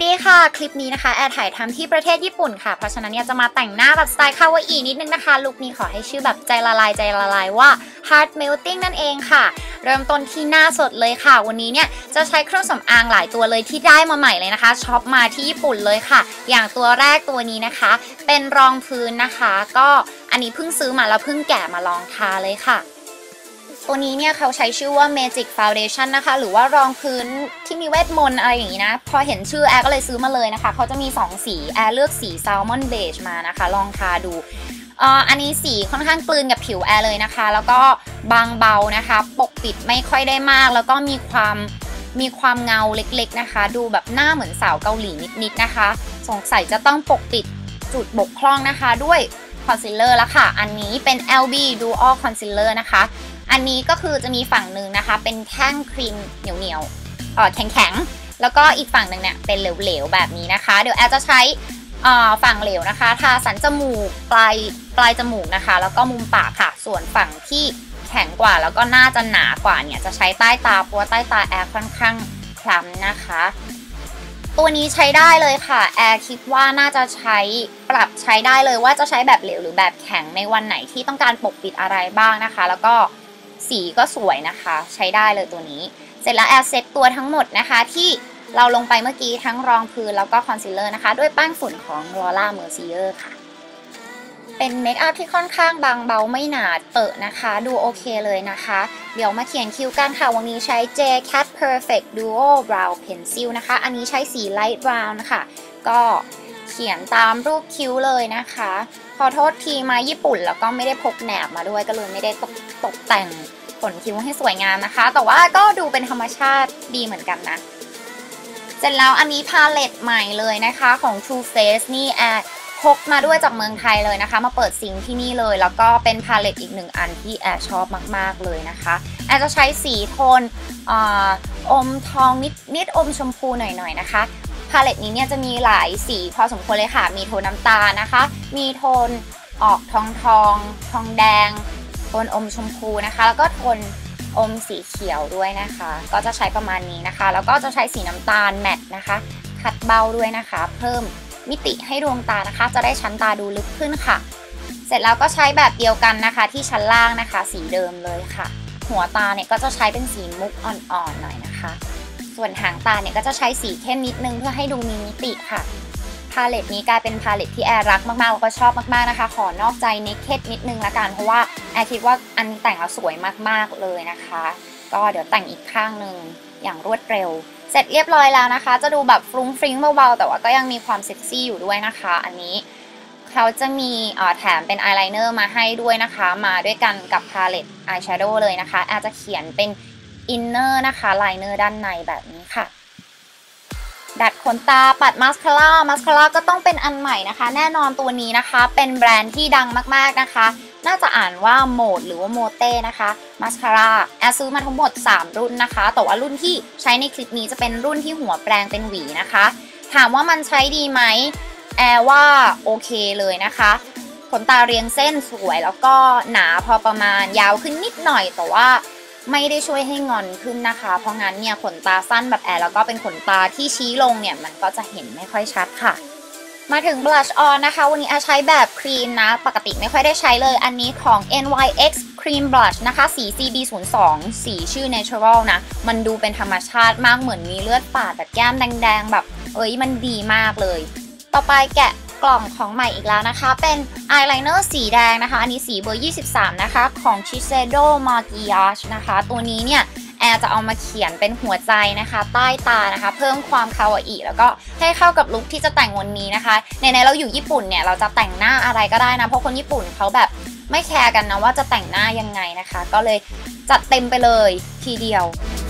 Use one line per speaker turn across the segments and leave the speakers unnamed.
ดีค่ะคลิปนี้นะคะแอร์ถ่ายทำที่ประเทศญี่ปุ่นค่ะเพราะฉะนั้นเนี่ยจะมาแต่งหน้าแบบสไตล์คาวาอินิดนึงนะคะลุคนี้ขอให้ชื่อแบบใจละลายว่า Heart Melting นั่นเองค่ะเริ่มต้นที่หน้าสดเลยค่ะวันนี้เนี่ยจะใช้เครื่องสำอางหลายตัวเลยที่ได้มาใหม่เลยนะคะช็อปมาที่ญี่ปุ่นเลยค่ะอย่างตัวแรกตัวนี้นะคะเป็นรองพื้นนะคะก็อันนี้เพิ่งซื้อมาแล้วเพิ่งแกะมาลองทาเลยค่ะตัวนี้เนี่ยเขาใช้ชื่อว่า Magic Foundation นะคะหรือว่ารองพื้นที่มีเวทมนต์อะไรอย่างนี้นะพอเห็นชื่อแอร์ก็เลยซื้อมาเลยนะคะเขาจะมี2สีแอร์เลือกสี Salmon Beige มานะคะลองทาดูอันนี้สีค่อนข้างกลืนกับผิวแอร์เลยนะคะแล้วก็บางเบานะคะปกปิดไม่ค่อยได้มากแล้วก็มีความเงาเล็กๆนะคะดูแบบหน้าเหมือนสาวเกาหลีนิดๆนะคะสงสัยจะต้องปกปิดจุดบกพร่องนะคะด้วยคอนซีลเลอร์แล้วค่ะอันนี้เป็น LB Dual Concealer นะคะอันนี้ก็คือจะมีฝั่งหนึ่งนะคะเป็นแท่งครีมเหนียวแข็งๆแล้วก็อีกฝั่งหนึ่งเนี่ยเป็นเหลวๆแบบนี้นะคะเดี๋ยวแอลจะใช้ฝั่งเหลวนะคะทาสันจมูกปลายจมูกนะคะแล้วก็มุมปากค่ะส่วนฝั่งที่แข็งกว่าแล้วก็น่าจะหนากว่าเนี่ยจะใช้ใต้ตาเพราะว่าใต้ตาแอร์ค่อนข้างคล้ำนะคะตัวนี้ใช้ได้เลยค่ะแอร์คิดว่าน่าจะปรับใช้ได้เลยว่าจะใช้แบบเหลวหรือแบบแข็งในวันไหนที่ต้องการปกปิดอะไรบ้างนะคะแล้วก็สีก็สวยนะคะใช้ได้เลยตัวนี้เสร็จแล้วแอร์เซตตัวทั้งหมดนะคะที่เราลงไปเมื่อกี้ทั้งรองพื้นแล้วก็คอนซีลเลอร์นะคะด้วยแป้งฝุ่นของ Laura Mercier ค่ะเป็นเมคอัพที่ค่อนข้างบางเบาไม่หนาเตอะนะคะดูโอเคเลยนะคะเดี๋ยวมาเขียนคิ้วกันค่ะวันนี้ใช้ J-Cat Perfect Duo Brow Pencil นะคะอันนี้ใช้สี Light Brown ค่ะก็เขียนตามรูปคิ้วเลยนะคะขอโทษทีมาญี่ปุ่นแล้วก็ไม่ได้พกแหนบมาด้วยก็เลยไม่ได้ตกแต่งขนคิ้วให้สวยงามนะคะแต่ว่าก็ดูเป็นธรรมชาติดีเหมือนกันนะเสร็จแล้วอันนี้พาเลตใหม่เลยนะคะของ Too Faced นี่แอร์พกมาด้วยจากเมืองไทยเลยนะคะมาเปิดซิงที่นี่เลยแล้วก็เป็นพาเลตอีก1อันที่แอร์ชอบมากๆเลยนะคะแอร์จะใช้สีโทนอมทองนิดอมชมพูหน่อยๆนะคะพาเลตนี้เนี่ยจะมีหลายสีพอสมควรเลยค่ะมีโทนน้ำตาลนะคะมีโทนออกทองแดงโทนอมชมพูนะคะแล้วก็โทนอมสีเขียวด้วยนะคะก็จะใช้ประมาณนี้นะคะแล้วก็จะใช้สีน้ำตาลแมตต์นะคะขัดเบาด้วยนะคะเพิ่มมิติให้ดวงตานะคะจะได้ชั้นตาดูลึกขึ้นค่ะเสร็จแล้วก็ใช้แบบเดียวกันนะคะที่ชั้นล่างนะคะสีเดิมเลยค่ะหัวตาเนี่ยก็จะใช้เป็นสีมุกอ่อนๆหน่อยนะคะส่วนหางตาเนี่ยก็จะใช้สีเข้มนิดนึงเพื่อให้ดูมีมิติค่ะพาเลตนี้กลายเป็นพาเลตที่แอร์รักมากๆแล้วก็ชอบมากๆนะคะขอนอกใจเนคเก็ตนิดนึงละกันเพราะว่าแอร์คิดว่าอันแต่งแล้วสวยมากๆเลยนะคะก็เดี๋ยวแต่งอีกข้างหนึ่งอย่างรวดเร็วเสร็จเรียบร้อยแล้วนะคะจะดูแบบฟรุ้งฟริ้งเบาๆแต่ว่าก็ยังมีความเซ็กซี่อยู่ด้วยนะคะอันนี้เขาจะมีแถมเป็นอายไลเนอร์มาให้ด้วยนะคะมาด้วยกันกับพาเลตอายแชโดว์เลยนะคะแอร์จะเขียนเป็นอินเนอร์นะคะไลเนอร์ด้านในแบบนี้ค่ะดัดขนตาปัดมาสคาร่าก็ต้องเป็นอันใหม่นะคะแน่นอนตัวนี้นะคะเป็นแบรนด์ที่ดังมากๆนะคะน่าจะอ่านว่าโหมดหรือว่าโมเต้นะคะมาสคาร่าแอร์ซื้อมาทั้งหมด3รุ่นนะคะแต่ว่ารุ่นที่ใช้ในคลิปนี้จะเป็นรุ่นที่หัวแปรงเป็นหวีนะคะถามว่ามันใช้ดีไหมแอร์ว่าโอเคเลยนะคะขนตาเรียงเส้นสวยแล้วก็หนาพอประมาณยาวขึ้นนิดหน่อยแต่ว่าไม่ได้ช่วยให้งอนขึ้นนะคะเพราะงั้นเนี่ยขนตาสั้นแบบแอร์แล้วก็เป็นขนตาที่ชี้ลงเนี่ยมันก็จะเห็นไม่ค่อยชัดค่ะมาถึง blush on นะคะวันนี้แอร์ใช้แบบครีมนะปกติไม่ค่อยได้ใช้เลยอันนี้ของ NYX Cream Blush นะคะสี CB02 สีชื่อ Natural นะมันดูเป็นธรรมชาติมากเหมือนมีเลือดปาดแบบแก้มแดงๆแบบมันดีมากเลยต่อไปแกะกล่องของใหม่อีกแล้วนะคะเป็นอายไลเนอร์สีแดงนะคะอันนี้สีเบอร์23นะคะของ Shiseido Maquillage นะคะตัวนี้เนี่ยแอร์จะเอามาเขียนเป็นหัวใจนะคะใต้ตานะคะเพิ่มความคาวาอิแล้วก็ให้เข้ากับลุคที่จะแต่งวันนี้นะคะในเราอยู่ญี่ปุ่นเนี่ยเราจะแต่งหน้าอะไรก็ได้นะเพราะคนญี่ปุ่นเขาแบบไม่แคร์กันนะว่าจะแต่งหน้ายังไงนะคะก็เลยจัดเต็มไปเลยทีเดียว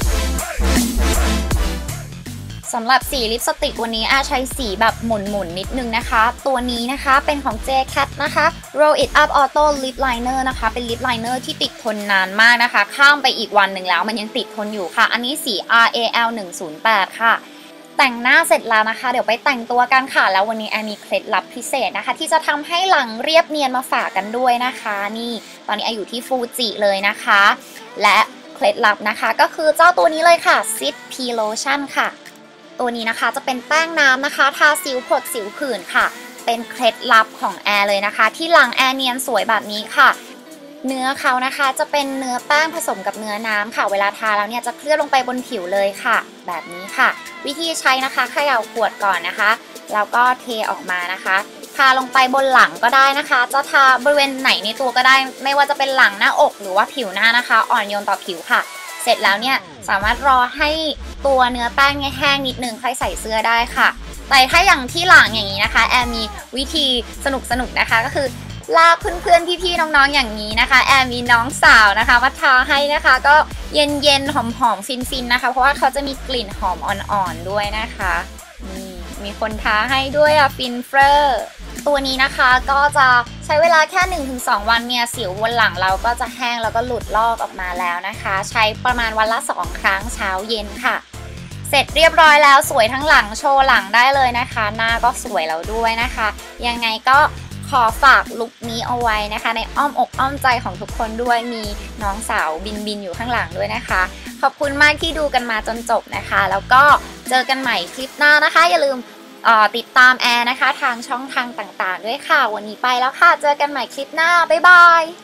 สำหรับสีลิปสติกวันนี้ใช้สีแบบหมุนนิดนึงนะคะตัวนี้นะคะเป็นของ J-Cat นะคะ Roll It Up Auto Lip Liner นะคะเป็นลิปไลเนอร์ที่ติดทนนานมากนะคะข้ามไปอีกวันหนึ่งแล้วมันยังติดทนอยู่ค่ะอันนี้สี RAL 108ค่ะแต่งหน้าเสร็จแล้วนะคะเดี๋ยวไปแต่งตัวกันค่ะแล้ววันนี้แอมีเคล็ดลับพิเศษนะคะที่จะทำให้หลังเรียบเนียนมาฝากกันด้วยนะคะนี่ตอนนี้อยู่ที่ฟูจิเลยนะคะและเคล็ดลับนะคะก็คือเจ้าตัวนี้เลยค่ะ Sit P Lotion ค่ะตัวนี้นะคะจะเป็นแป้งน้ำนะคะทาสิวผดสิวผื่นค่ะเป็นเคล็ดลับของแอร์เลยนะคะที่หลังแอร์เนียนสวยแบบนี้ค่ะเนื้อเขานะคะจะเป็นเนื้อแป้งผสมกับเนื้อน้ำค่ะเวลาทาแล้วเนี่ยจะเคลือบลงไปบนผิวเลยค่ะแบบนี้ค่ะวิธีใช้นะคะเขย่าขวดก่อนนะคะแล้วก็เทออกมานะคะทาลงไปบนหลังก็ได้นะคะจะทาบริเวณไหนในตัวก็ได้ไม่ว่าจะเป็นหลังหน้าอกหรือว่าผิวหน้านะคะอ่อนโยนต่อผิวค่ะเสร็จแล้วเนี่ยสามารถรอให้ตัวเนื้อแป้งเนี่ยแห้งนิดนึงค่อยใส่เสื้อได้ค่ะแต่ถ้าอย่างที่หลังอย่างนี้นะคะแอมมีวิธีสนุกนะคะก็คือลากเพื่อนๆพี่ๆน้องๆอย่างนี้นะคะแอมมีน้องสาวนะคะมาทาให้นะคะก็เย็นๆหอมๆฟินๆนะคะเพราะว่าเขาจะมีกลิ่นหอมอ่อนๆด้วยนะคะมีคนทาให้ด้วยอะฟินเฟอร์ตัวนี้นะคะก็จะใช้เวลาแค่ 1-2 วันเนี่ยสิวบนหลังเราก็จะแห้งแล้วก็หลุดลอกออกมาแล้วนะคะใช้ประมาณวันละ2 ครั้งเช้าเย็นค่ะเสร็จเรียบร้อยแล้วสวยทั้งหลังโชว์หลังได้เลยนะคะหน้าก็สวยแล้วด้วยนะคะยังไงก็ขอฝากลุคนี้เอาไว้นะคะในอ้อมอกอ้อมใจของทุกคนด้วยมีน้องสาวบินอยู่ข้างหลังด้วยนะคะขอบคุณมากที่ดูกันมาจนจบนะคะแล้วก็เจอกันใหม่คลิปหน้านะคะอย่าลืมติดตามแอร์นะคะทางช่องทางต่างๆด้วยค่ะวันนี้ไปแล้วค่ะเจอกันใหม่คลิปหน้าบ๊ายบาย